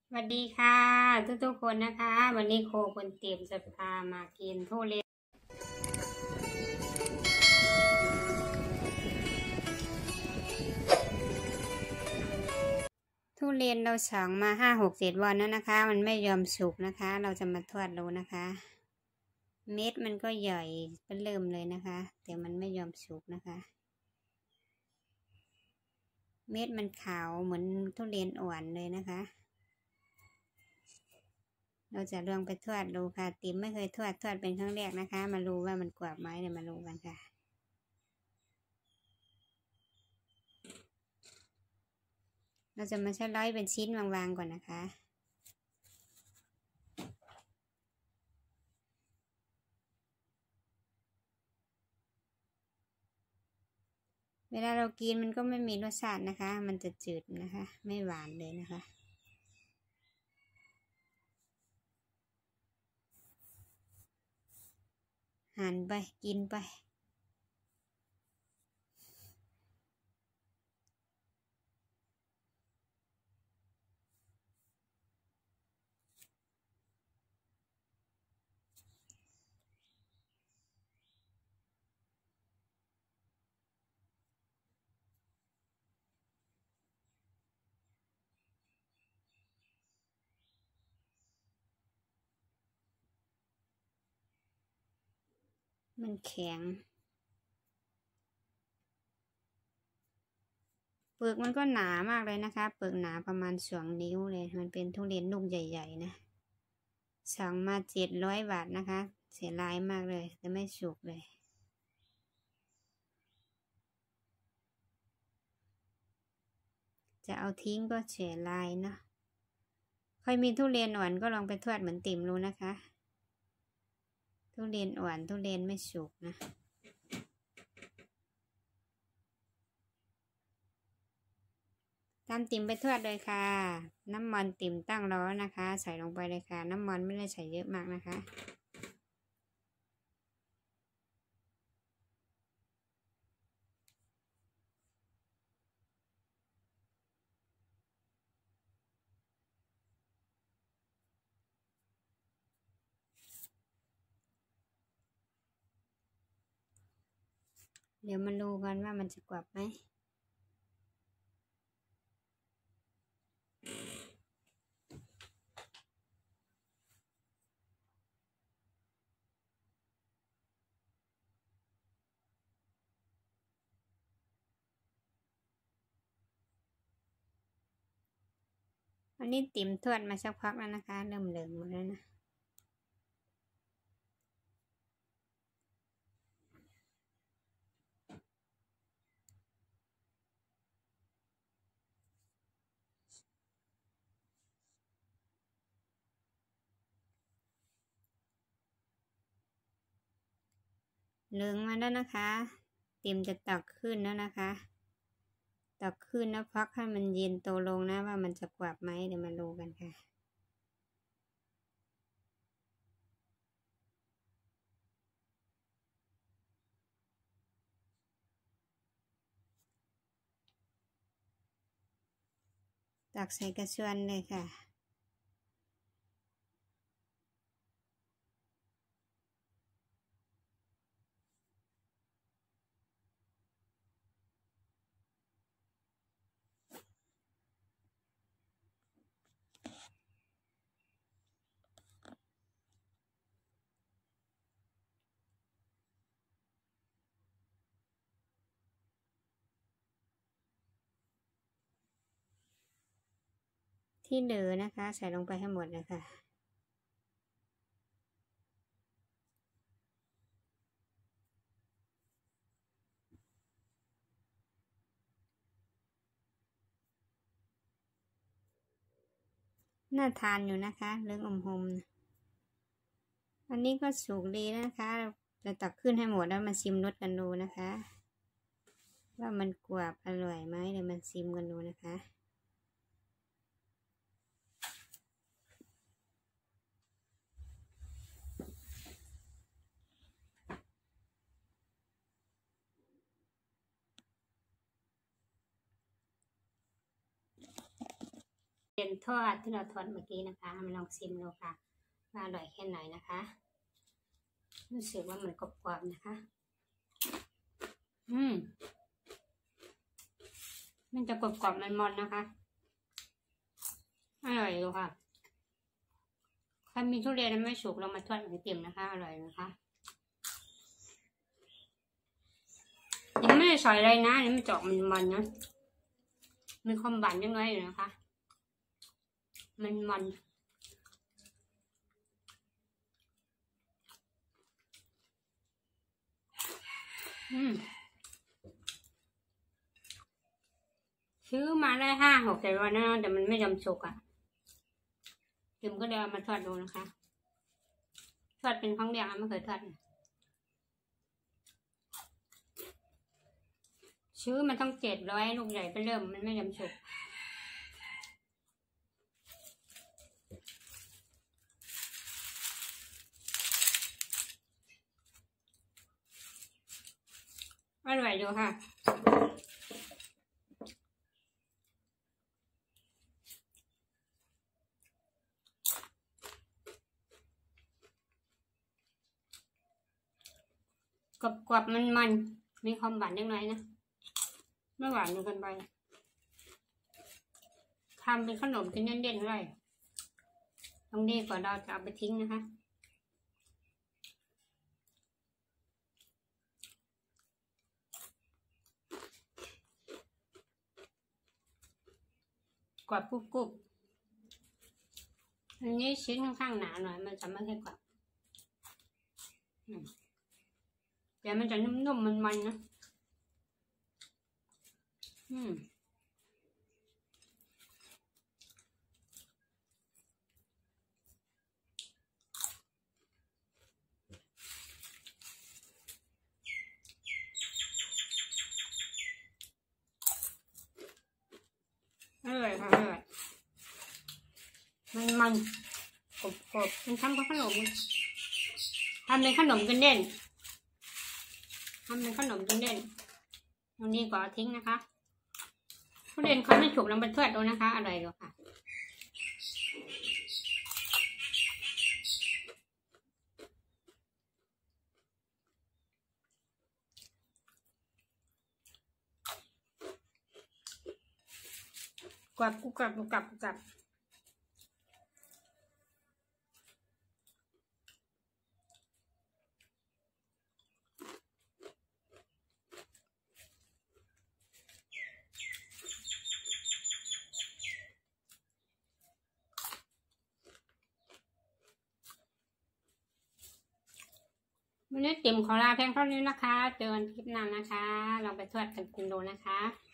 สวัสดีค่ะทุกคนนะคะวันนี้โคคนเตรียมจะพามากินทุเรียนเราสั่งมา5-6-7 วันแล้วนะคะมันไม่ยอมสุกนะคะเราจะมาทอดดูนะคะเม็ดมันก็ใหญ่เป็นเริ่มเลยนะคะแต่มันไม่ยอมสุกนะคะเม็ดมันขาวเหมือนทุเรียนอ่อนเลยนะคะเราจะลองไปทอดดูค่ะติ๋มไม่เคยทอดเป็นครั้งแรกนะคะมาดูว่ามันกรอบไหมเดี๋ยวมาดูกันค่ะเราจะมาสไลด์เป็นชิ้นบางๆก่อนนะคะเวลาเรากินมันก็ไม่มีรสชาตินะคะมันจะจืดนะคะไม่หวานเลยนะคะหั่นไปกินไปมันแข็งเปลือกมันก็หนามากเลยนะคะเปลือกหนาประมาณ2 นิ้วเลยมันเป็นทุเรียนลูกใหญ่ๆนะสั่งมา700 บาทนะคะเสียดายมากเลยแต่ไม่สุกเลยจะเอาทิ้งก็เสียดายเนาะใครมีทุเรียนอ่อนก็ลองไปทอดเหมือนติ๋มรู้นะคะทุเรียนอ่อนทุเรียนไม่สุกนะตามติ่มไปทอดเลยค่ะน้ำมันติ่มตั้งร้อนนะคะใส่ลงไปเลยค่ะน้ำมันไม่ได้ใส่เยอะมากนะคะเดี๋ยวมาดูกันว่ามันจะกรอบไหมอันนี้ติ๋มทอดมาสักพักแล้วนะคะเริ่มเหลืองหมดแล้วนะเหลืองมาแล้วนะคะติ๋มจะตักขึ้นแล้วนะคะตักขึ้นแล้วพักให้มันเย็นโตลงนะว่ามันจะกรอบไหมเดี๋ยวมาดูกันค่ะตักใส่กระชอนเลยค่ะที่เหลือนะคะใส่ลงไปให้หมดเลยค่ะน่าทานอยู่นะคะเหลืองอมหมอันนี้ก็สุกดีนะคะจะตักขึ้นให้หมดแล้วมาชิมรสกันดูนะคะว่ามันกรอบอร่อยไหมเดี๋ยวมาชิมกันดูนะคะเป็นทอดที่เราทอดเมื่อกี้นะคะมาลองชิมดูค่ะว่าอร่อยแค่ไหนนะคะรู้สึกว่ามันกรอบๆนะคะมันจะกรอบๆมันๆนะคะอร่อยดูค่ะถ้ามีทุเรียนไม่สุกเรามาทอดไอติมนะคะอร่อยนะคะยังไม่ได้ใส่อะไรนะนี่มันจะออกมันๆนะมีความหวานยังไงอยู่นะคะมันซื้อมาได้5-6 วันนะแต่มันไม่ยอมสุกอ่ะติมก็เดี๋ยวมาทอดดูนะคะทอดเป็นครั้งเดียวไม่เคยทอดซื้อมันต้อง700ลูกใหญ่ไปเริ่มมันไม่ยอมสุกอร่อยดูค่ะกรอบมันมีความหวานนิดหน่อยนะไม่หวานจนเกินไปทำเป็นขนมกินเด่นๆเลยต้องดีกว่าเราจะเอาไปทิ้งนะคะกรอบกรุบอันนี้ชิ้นค่อนข้างหนาหน่อยมันจะไม่ค่อยกรอบเดี๋ยวมันจะนุ่มๆมันๆนะอร่อยค่ะอร่อยมันกรอบมันทำกับขนมทำเป็นขนมกันเด่นตรงนี้ก็ทิ้งนะคะทุเรียนเขาไม่ฉุกลำบะทอดดูนะคะอร่อยดูค่ะกรอบวันนี้ติ่มขอลาเพียงเท่านี้นะคะเจอกันคลิปหน้านะคะลองไปทอดกันกินดูนะคะ